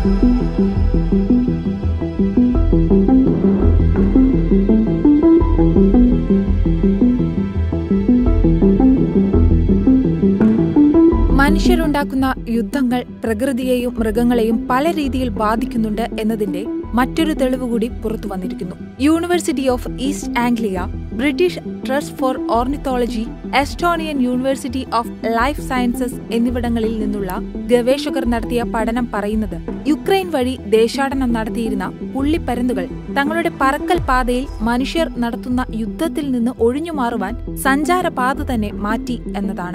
മനുഷ്യരുണ്ടാക്കുന്ന യുദ്ധങ്ങൾ പ്രകൃതിയെയും മൃഗങ്ങളെയും പല രീതിയിൽ ബാധിക്കുന്നുണ്ട് എന്നതിന്റെ മറ്റൊരു തെളിവ് കൂടി പുറത്തു വന്നിരിക്കുന്നു. University of East Anglia, British trust for ornithology, Estonian university of life sciences എന്നിവിടങ്ങളിൽ നിന്നുള്ള ഗവേഷകർ നടത്തിയ പഠനം പറയുന്നത് യുക്രൈൻ വഴി ദേശാടനം നടത്തിയിരുന്ന പുള്ളിപ്പരുന്തുകൾ തങ്ങളുടെ പറക്കൽ പാതയിൽ മനുഷ്യർ നടത്തുന്ന യുദ്ധത്തിൽ നിന്ന് ഒഴിഞ്ഞുമാറുവാൻ സഞ്ചാരപാത തന്നെ മാറ്റി എന്നതാണ്.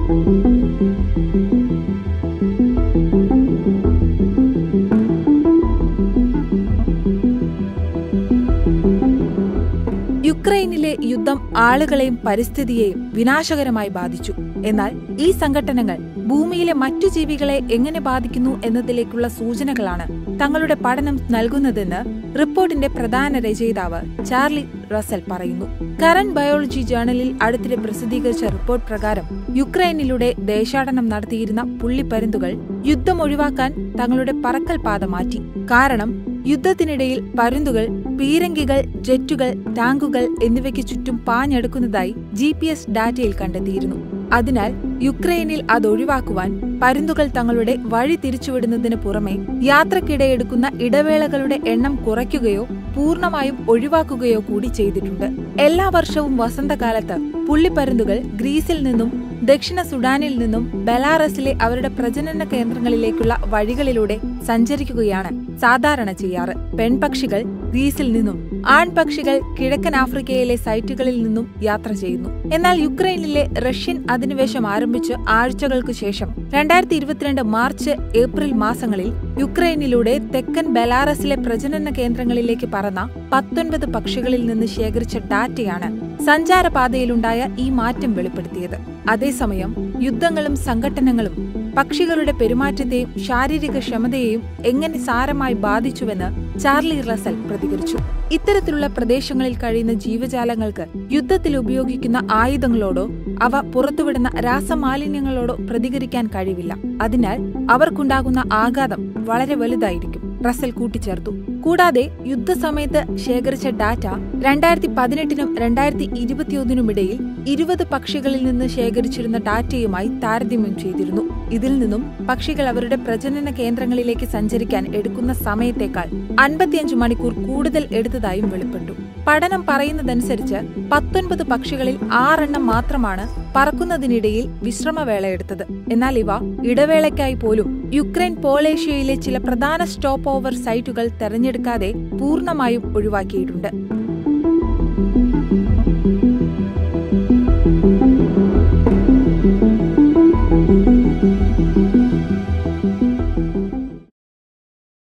യുക്രൈനിലെ യുദ്ധം ആളുകളെയും പരിസ്ഥിതിയെയും വിനാശകരമായി ബാധിച്ചു. എന്നാൽ ഈ സംഘട്ടനങ്ങൾ ഭൂമിയിലെ മറ്റു ജീവികളെ എങ്ങനെ ബാധിക്കുന്നു എന്നതിലേക്കുള്ള സൂചനകളാണ് തങ്ങളുടെ പഠനം നൽകുന്നതെന്ന് റിപ്പോർട്ടിന്റെ പ്രധാന രചയിതാവ് ചാർലി റസൽ പറയുന്നു. കറന്റ് ബയോളജി ജേണലിൽ അടുത്തിടെ പ്രസിദ്ധീകരിച്ച റിപ്പോർട്ട് പ്രകാരം യുക്രൈനിലൂടെ ദേശാടനം നടത്തിയിരുന്ന പുള്ളിപ്പരുന്തുകൾ യുദ്ധം ഒഴിവാക്കാൻ തങ്ങളുടെ പറക്കൽ പാത മാറ്റി. കാരണം യുദ്ധത്തിനിടയിൽ പരുന്തുകൾ പീരങ്കികൾ, ജെറ്റുകൾ, ടാങ്കുകൾ എന്നിവയ്ക്ക് ചുറ്റും പാഞ്ഞെടുക്കുന്നതായി GPS ഡാറ്റയിൽ കണ്ടെത്തിയിരുന്നു. അതിനാൽ യുക്രൈനിൽ അതൊഴിവാക്കുവാൻ പരുന്തുകൾ തങ്ങളുടെ വഴി തിരിച്ചുവിടുന്നതിന് പുറമെ യാത്രക്കിടെയെടുക്കുന്ന ഇടവേളകളുടെ എണ്ണം കുറയ്ക്കുകയോ പൂർണ്ണമായും ഒഴിവാക്കുകയോ കൂടി ചെയ്തിട്ടുണ്ട്. എല്ലാ വർഷവും വസന്തകാലത്ത് പുള്ളിപ്പരുന്തുകൾ ഗ്രീസിൽ നിന്നും ദക്ഷിണ സുഡാനിൽ നിന്നും ബെലാറസിലെ അവരുടെ പ്രജനന കേന്ദ്രങ്ങളിലേക്കുള്ള വഴികളിലൂടെ സഞ്ചരിക്കുകയാണ് സാധാരണ ചെയ്യാറ്. പെൺപക്ഷികൾ ഗ്രീസിൽ നിന്നും ആൺപക്ഷികൾ കിഴക്കൻ ആഫ്രിക്കയിലെ സൈറ്റുകളിൽ നിന്നും യാത്ര ചെയ്യുന്നു. എന്നാൽ യുക്രൈനിലെ റഷ്യൻ അധിനിവേശം ആരംഭിച്ച് ആഴ്ചകൾക്കു ശേഷം 2022 മാർച്ച്, ഏപ്രിൽ മാസങ്ങളിൽ യുക്രൈനിലൂടെ തെക്കൻ ബെലാറസിലെ പ്രജനന കേന്ദ്രങ്ങളിലേക്ക് പറന്ന 19 പക്ഷികളിൽ നിന്ന് ശേഖരിച്ച ഡാറ്റയാണ് സഞ്ചാരപാതയിലുണ്ടായ ഈ മാറ്റം വെളിപ്പെടുത്തിയത്. അതേസമയം യുദ്ധങ്ങളും സംഘട്ടനങ്ങളും പക്ഷികളുടെ പെരുമാറ്റത്തെയും ശാരീരിക ക്ഷമതയെയും എങ്ങനെ സാരമായി ബാധിച്ചുവെന്ന് ചാർലി റസൽ പ്രതികരിച്ചു. ഇത്തരത്തിലുള്ള പ്രദേശങ്ങളിൽ കഴിയുന്ന ജീവജാലങ്ങൾക്ക് യുദ്ധത്തിൽ ഉപയോഗിക്കുന്ന ആയുധങ്ങളോടോ അവ പുറത്തുവിടുന്ന രാസമാലിന്യങ്ങളോടോ പ്രതികരിക്കാൻ കഴിവില്ല. അതിനാൽ അവർക്കുണ്ടാകുന്ന ആഘാതം വളരെ വലുതായിരിക്കും, റസൽ കൂട്ടിച്ചേർത്തു. കൂടാതെ യുദ്ധസമയത്ത് ശേഖരിച്ച ഡാറ്റ 2018-നും 2021-നുമിടയിൽ 20 പക്ഷികളിൽ നിന്ന് ശേഖരിച്ചിരുന്ന ഡാറ്റയുമായി താരതമ്യം ചെയ്തിരുന്നു. ഇതിൽ നിന്നും പക്ഷികൾ അവരുടെ പ്രജനന കേന്ദ്രങ്ങളിലേക്ക് സഞ്ചരിക്കാൻ എടുക്കുന്ന സമയത്തേക്കാൾ 55 മണിക്കൂർ കൂടുതൽ എടുത്തതായും വെളിപ്പെട്ടു. പഠനം പറയുന്നതനുസരിച്ച് 19 പക്ഷികളിൽ 6 എണ്ണം മാത്രമാണ് പറക്കുന്നതിനിടയിൽ വിശ്രമവേള എടുത്തത്. എന്നാൽ ഇവ ഇടവേളയ്ക്കായി പോലും യുക്രൈൻ പോളേഷ്യയിലെ ചില പ്രധാന സ്റ്റോപ്പ് ഓവർ സൈറ്റുകൾ തെരഞ്ഞെടുക്കാതെ പൂർണ്ണമായും ഒഴിവാക്കിയിട്ടുണ്ട്.